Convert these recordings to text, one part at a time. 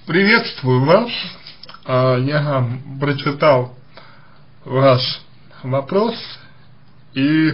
Приветствую вас. Я прочитал ваш вопрос, и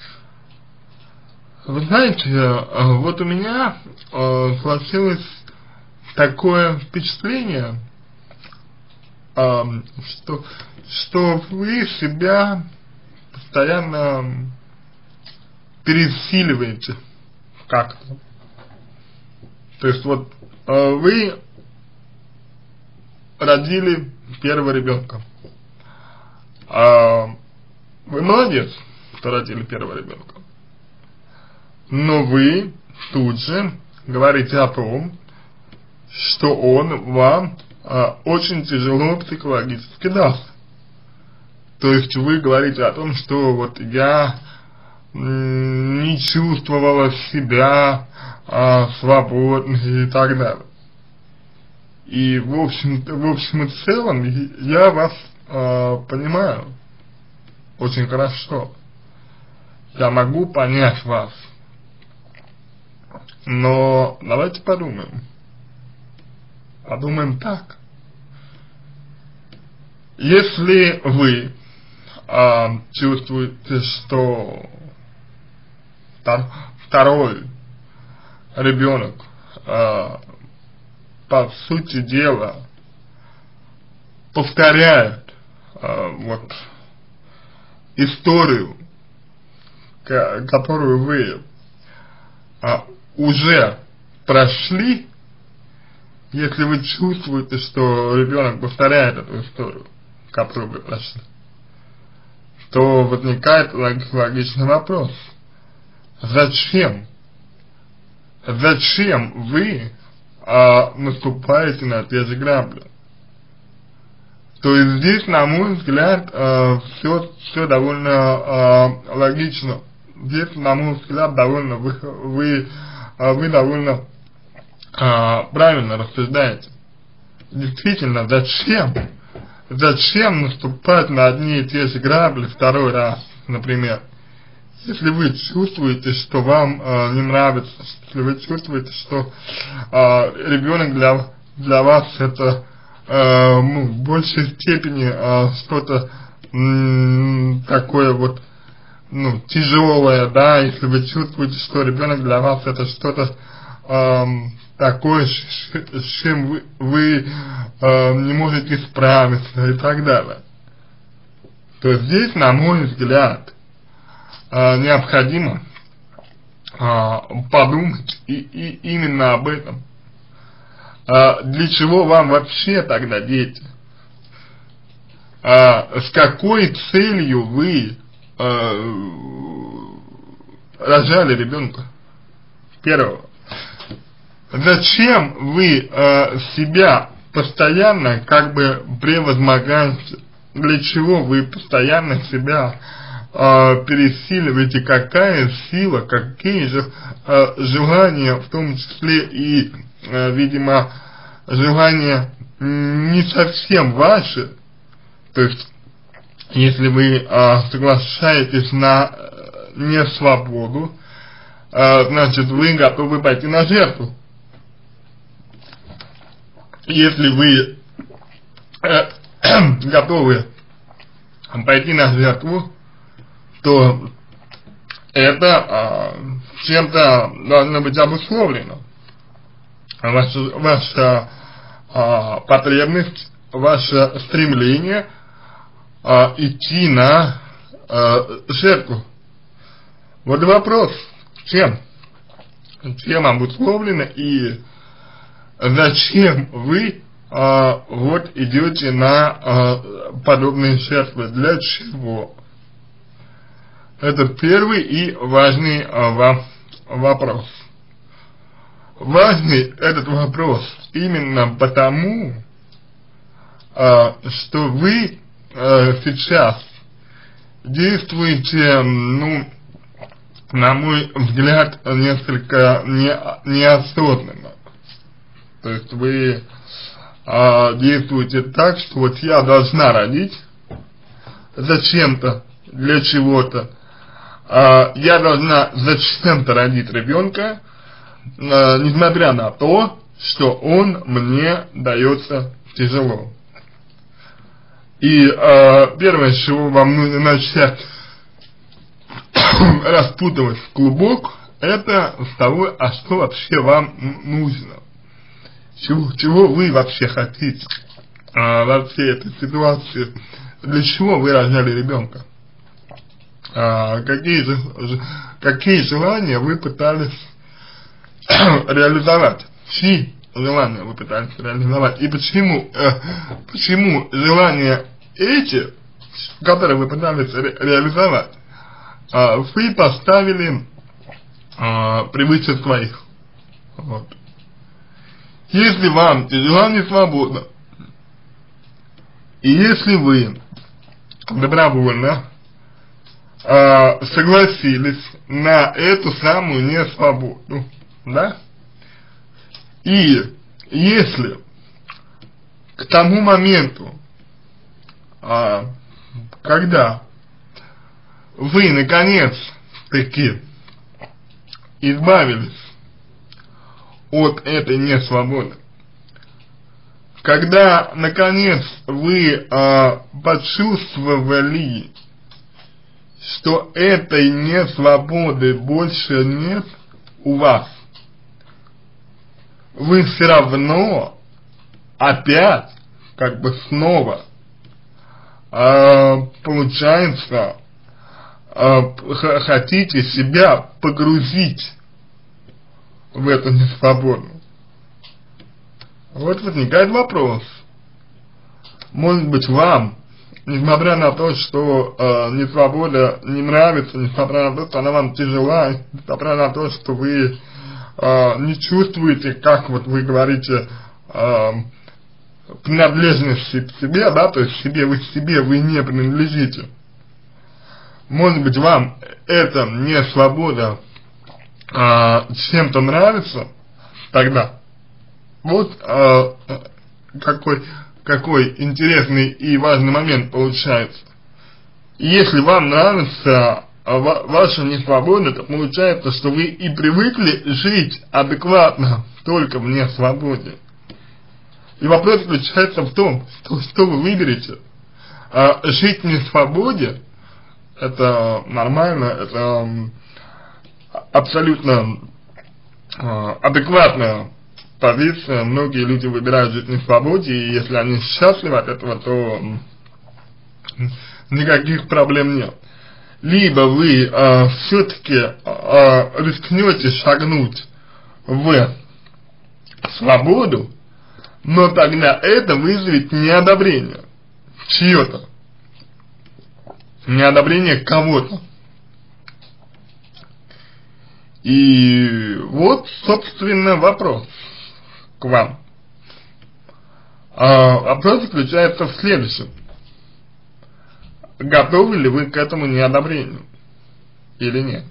вы знаете, вот у меня сложилось такое впечатление, что вы себя постоянно пересиливаете как-то. То есть вот вы родили первого ребенка. Вы молодец, что родили первого ребенка. Но вы тут же говорите о том, что он вам очень тяжело психологически даст. То есть вы говорите о том, что вот я не чувствовала себя свободной и так далее. И в общем и целом я вас понимаю очень хорошо. Я могу понять вас. Но давайте подумаем. Подумаем так. Если вы чувствуете, что второй ребенок по сути дела повторяет вот историю, которую вы уже прошли, если вы чувствуете, что ребенок повторяет эту историю, которую вы прошли, то возникает логичный вопрос: зачем вы наступаете на те же грабли? То есть здесь, на мой взгляд, все довольно логично. Здесь, на мой взгляд, довольно вы довольно правильно рассуждаете. Действительно, зачем наступать на одни и те же грабли второй раз, например? Если вы чувствуете, что вам не нравится, если вы чувствуете, что ребенок для вас это в большей степени что-то такое вот тяжелое, да, если вы чувствуете, что ребенок для вас это что-то такое, с чем вы не можете справиться и так далее, то здесь, на мой взгляд, необходимо подумать и именно об этом. Для чего вам вообще тогда дети? С какой целью вы рожали ребенка первого? Зачем вы себя постоянно как бы превозмогаете? Для чего вы постоянно себя пересиливаете? Какая сила, какие же желания, в том числе и, видимо, желания не совсем ваши. То есть, если вы соглашаетесь на несвободу, значит, вы готовы пойти на жертву. Если вы готовы пойти на жертву, то это чем-то должно быть обусловлено. Ваша потребность, ваше стремление идти на жертву. Вот вопрос: чем обусловлено и зачем вы вот идете на подобные жертвы? Для чего? Это первый и важный вопрос. Важный этот вопрос именно потому, что вы сейчас действуете, на мой взгляд, несколько неосознанно. То есть вы действуете так, что вот я должна родить зачем-то, для чего-то. Я должна зачем-то родить ребенка, несмотря на то, что он мне дается тяжело. И первое, с чего вам нужно начать распутывать клубок, это с того, а что вообще вам нужно. Чего вы вообще хотите во всей этой ситуации? Для чего вы рожали ребенка? Какие желания вы пытались реализовать? Чьи желания вы пытались реализовать? И почему желания эти, которые вы пытались реализовать, вы поставили превыше своих? Вот. Если вам тяжела несвобода, и если вы добровольно согласились на эту самую несвободу, да? И если к тому моменту, когда вы наконец-таки избавились от этой несвободы, когда наконец вы почувствовали, что этой несвободы больше нет у вас, вы все равно опять, как бы снова, получается, хотите себя погрузить в эту несвободу. Вот возникает вопрос. Может быть, вам, несмотря на то, что несвобода не нравится, несмотря на то, что она вам тяжела, несмотря на то, что вы не чувствуете, как вот вы говорите, принадлежности к себе, да, то есть себе вы не принадлежите. Может быть, вам эта несвобода чем-то нравится тогда. Вот какой интересный и важный момент получается. Если вам нравится ваша несвобода, то получается, что вы и привыкли жить адекватно только в несвободе. И вопрос заключается в том, что вы выберете. Жить в несвободе — это нормально, это абсолютно адекватная позиция. Многие люди выбирают жить в несвободе, и если они счастливы от этого, то никаких проблем нет. Либо вы все-таки рискнете шагнуть в свободу, но тогда это вызовет неодобрение чье-то, неодобрение кого-то. И вот, собственно, вопрос к вам. Вопрос заключается в следующем. Готовы ли вы к этому неодобрению или нет?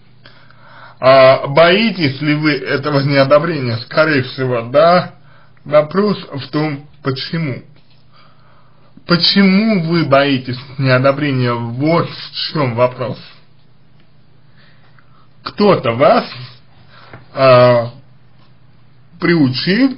Боитесь ли вы этого неодобрения? Скорее всего, да. Вопрос в том, почему. Почему вы боитесь неодобрения? Вот в чем вопрос. Кто-то вас приучил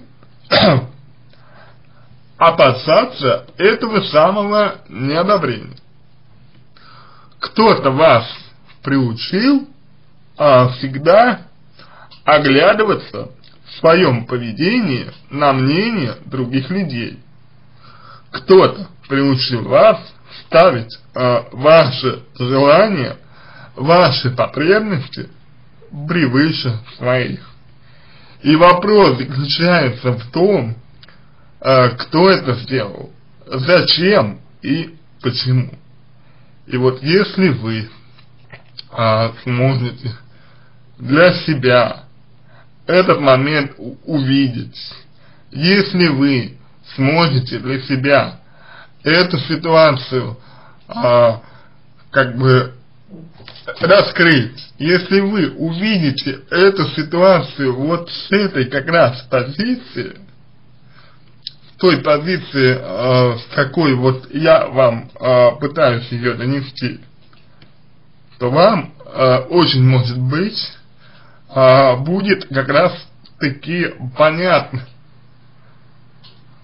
опасаться этого самого неодобрения. Кто-то вас приучил всегда оглядываться в своем поведении на мнение других людей. Кто-то приучил вас ставить ваши желания, ваши потребности превыше своих. И вопрос заключается в том, кто это сделал, зачем и почему. И вот если вы сможете для себя этот момент увидеть, если вы сможете для себя эту ситуацию как бы раскрыть, если вы увидите эту ситуацию вот с этой как раз позиции, той позиции, с какой вот я вам пытаюсь ее донести, то вам очень может быть будет как раз таки понятно,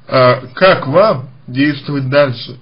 как вам действовать дальше,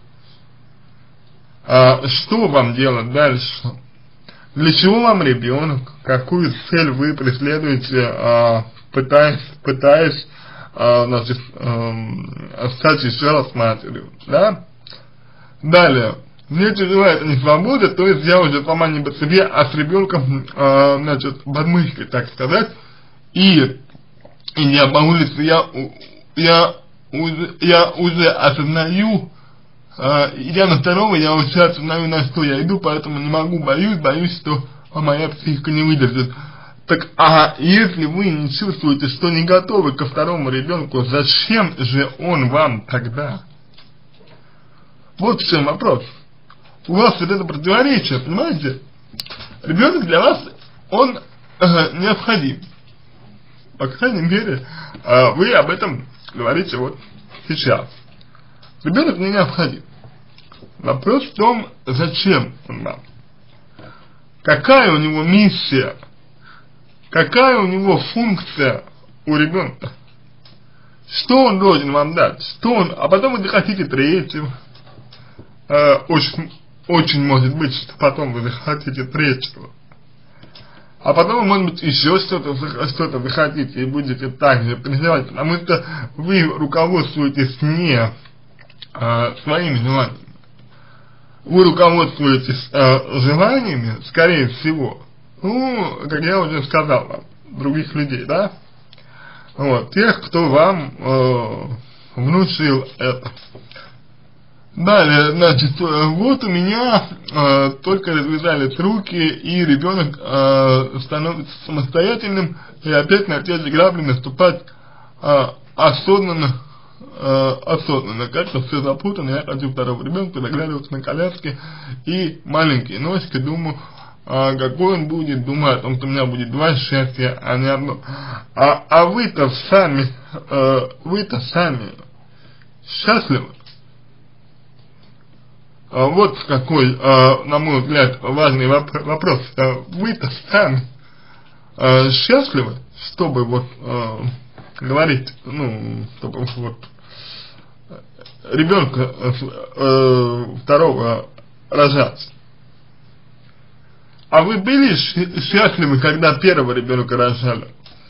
что вам делать дальше, для чего вам ребенок, какую цель вы преследуете, пытаясь значит, стать еще раз матерью, да? Далее, мне тяжело это не свобода, то есть я уже сама не по себе, а с ребенком, значит, под мышкой, так сказать, и я по улице, я уже осознаю, идя на второго, я уже осознаю, на что я иду, поэтому не могу, боюсь, что моя психика не выдержит. Так, если вы не чувствуете, что не готовы ко второму ребенку, зачем же он вам тогда? Вот в чем вопрос. У вас вот это противоречие, понимаете? Ребенок для вас, он необходим. По крайней мере, вы об этом говорите вот сейчас. Ребенок не необходим. Вопрос в том, зачем он вам? Какая у него миссия? Какая у него функция у ребенка? Что он должен вам дать? Что он, а потом вы захотите третьего. Очень может быть, что потом вы захотите третьего. А потом, может быть, еще что-то вы хотите и будете так же переживать, потому что вы руководствуетесь не своими желаниями. Вы руководствуетесь желаниями, скорее всего, ну, как я уже сказал вам, других людей, да? Вот, тех, кто вам внушил это. Далее, значит, вот у меня только развязались руки, и ребенок становится самостоятельным, и опять на те же грабли наступать осознанно, как-то все запутано. Я хочу второго ребенка, заглядываться на коляске и маленькие носики, думаю, какой он будет, думаю о том, что у меня будет два счастья, а не одно. А вы-то сами счастливы? Вот какой, на мой взгляд, важный вопрос. Вы-то сами счастливы, чтобы вот говорить, ну, чтобы вот ребенка второго рожать? А вы были счастливы, когда первого ребенка рожали?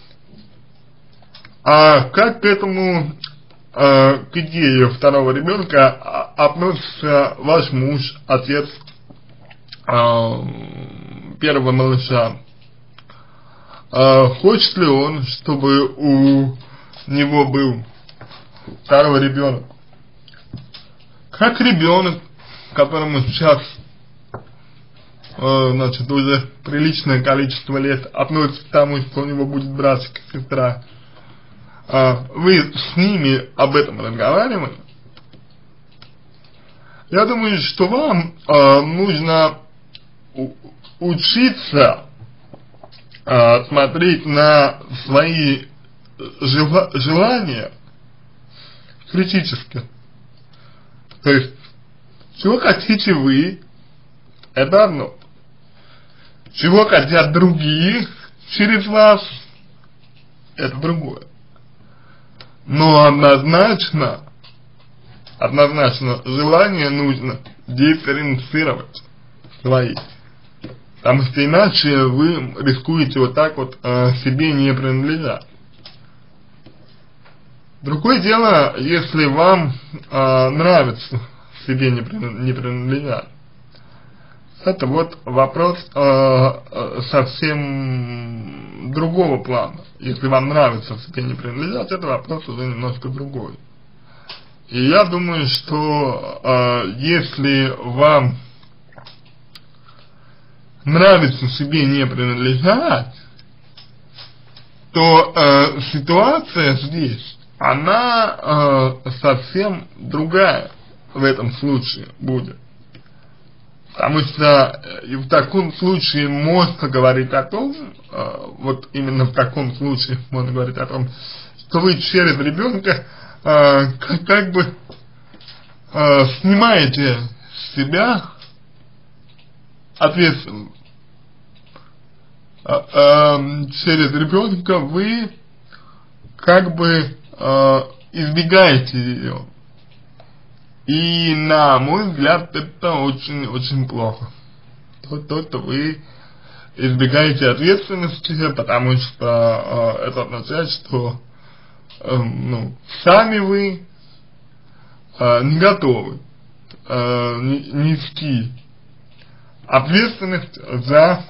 А как к этому, к идее второго ребенка относится ваш муж, отец первого малыша? Хочет ли он, чтобы у него был второй ребенок? Как ребенок, которому сейчас, значит, уже приличное количество лет, относится к тому, что у него будет братик и сестра, вы с ними об этом разговаривали? Я думаю, что вам нужно учиться смотреть на свои желания критически. То есть, чего хотите вы, это одно. Чего хотят другие через вас, это другое. Но однозначно желание нужно дифференцировать свои. Потому что иначе вы рискуете вот так вот себе не принадлежать. Другое дело, если вам нравится себе не принадлежать. Это вот вопрос совсем другого плана. Если вам нравится себе не принадлежать, это вопрос уже немножко другой. И я думаю, что если вам нравится себе не принадлежать, то ситуация здесь, она совсем другая в этом случае будет. Потому что в таком случае можно говорить о том, вот именно в таком случае можно говорить о том, что вы через ребенка как бы снимаете с себя ответственность. Через ребенка вы как бы избегаете ее. И на мой взгляд, это очень плохо. То, что вы избегаете ответственности, потому что это означает, что ну, сами вы не готовы нести ответственность за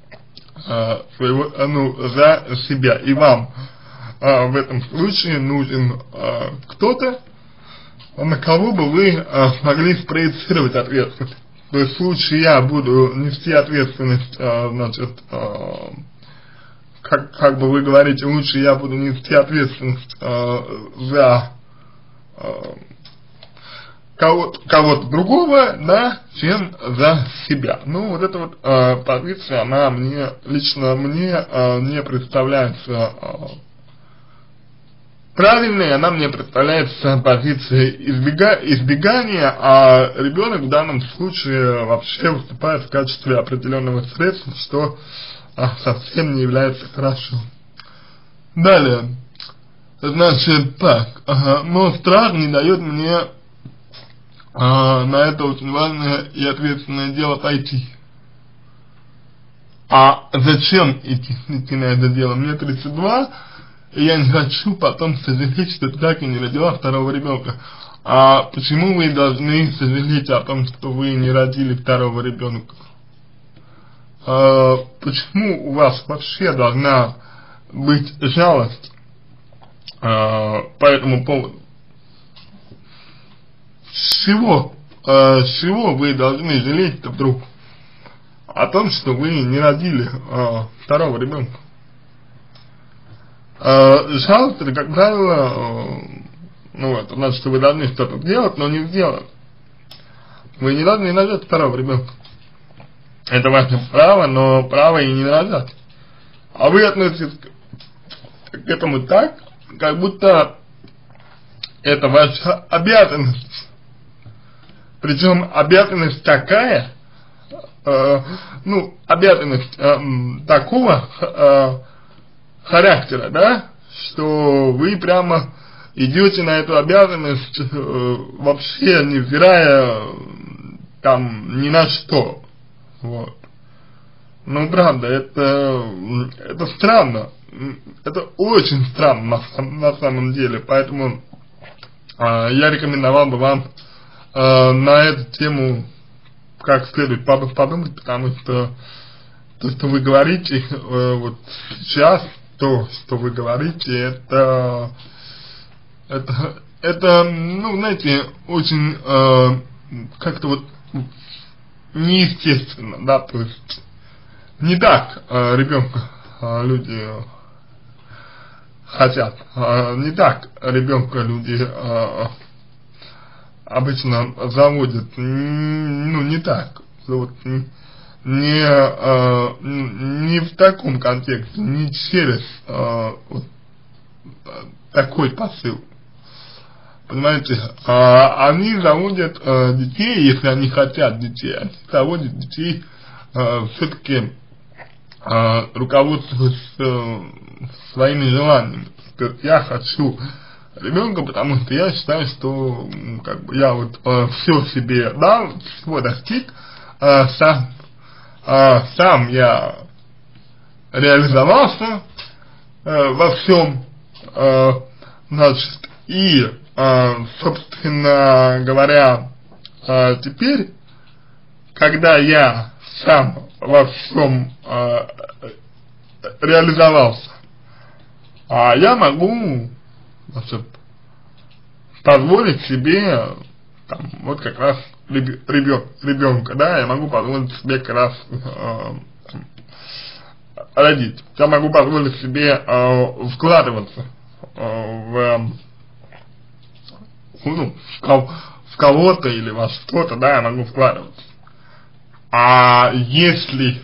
за себя. И вам в этом случае нужен кто-то, на кого бы вы могли спроецировать ответственность. То есть в случае я буду нести ответственность, значит, как бы вы говорите, лучше я буду нести ответственность за кого-то другого, да, чем за себя. Ну, вот эта вот позиция, она лично мне не представляется правильной, она мне представляется позицией избегания, а ребенок в данном случае вообще выступает в качестве определенного средства, что совсем не является хорошо. Далее, значит, так, но страх не дает мне на это очень важное и ответственное дело пойти. А зачем идти на это дело? Мне 32, и я не хочу потом сожалеть, что так и не родила второго ребенка. А почему вы должны сожалеть о том, что вы не родили второго ребенка? Почему у вас вообще должна быть жалость по этому поводу? С чего вы должны жалеть-то вдруг о том, что вы не родили второго ребенка? Жалость, это, как правило, ну, это значит, что вы должны что-то делать, но не сделали. Вы не должны рожать второго ребенка. Это ваше право, но право и не рожать. А вы относитесь к этому так, как будто это ваша обязанность. Причем обязанность такая, обязанность такого характера, да, что вы прямо идете на эту обязанность вообще невзирая там ни на что. Вот. Ну, правда, это странно. Это очень странно на самом деле. Поэтому я рекомендовал бы вам на эту тему как следует подумать, потому что то, что вы говорите вот сейчас, то, что вы говорите, это ну, знаете, очень как-то вот неестественно, да, то есть не так ребенка люди хотят, не так ребенка люди обычно заводят, ну, не так, вот, не в таком контексте, не через вот, такой посыл. Понимаете, они заводят детей, если они хотят детей, они заводят детей все-таки руководствуясь своими желаниями. То есть я хочу ребенка, потому что я считаю, что как бы я вот все себе дал, всего достиг, сам я реализовался во всем, значит, и собственно говоря, теперь, когда я сам во всем реализовался, я могу, значит, позволить себе там, вот как раз ребенка, да, я могу позволить себе как раз родить. Я могу позволить себе вкладываться в кого-то или во что-то, да, я могу вкладываться. А если,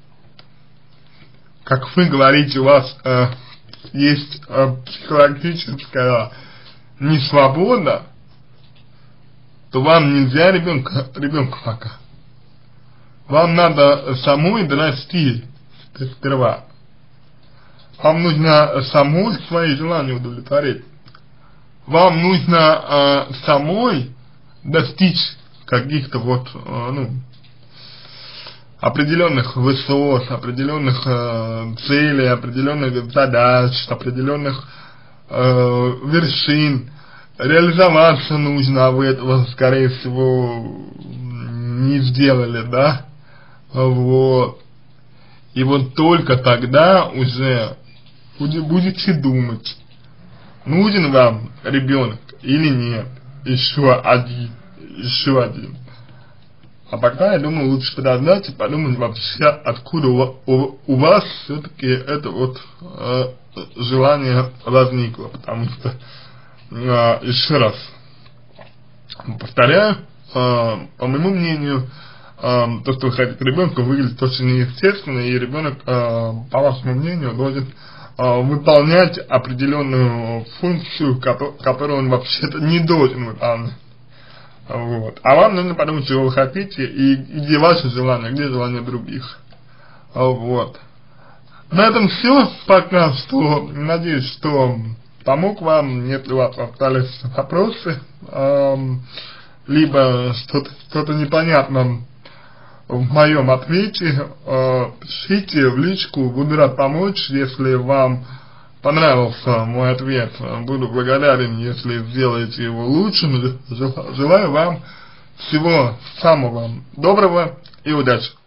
как вы говорите, у вас есть психологическая несвобода, то вам нельзя ребенка пока. Вам надо самой дорасти сперва. Вам нужно самой свои желания удовлетворить. вам нужно самой достичь каких-то вот, определенных высот, определенных целей, определенных задач, определенных вершин. Реализоваться нужно, а вы этого, скорее всего, не сделали, да? Вот. И вот только тогда уже будете думать, нужен вам ребенок или нет. Еще один. А пока, я думаю, лучше подождать и подумать вообще, откуда у вас все-таки это вот желание возникло. Потому что, еще раз повторяю, по моему мнению, то, что вы хотите ребенка, выглядит очень неестественно, и ребенок, по вашему мнению, должен выполнять определенную функцию, которую он вообще-то не должен выполнять. Вот. А вам нужно подумать, чего вы хотите, и где ваши желания, где желания других. Вот. На этом все пока что. Надеюсь, что помог вам. Если у вас остались вопросы, либо что-то непонятно в моем ответе, пишите в личку, буду рад помочь. Если вам понравился мой ответ, буду благодарен, если сделаете его лучшим. Желаю вам всего самого доброго и удачи!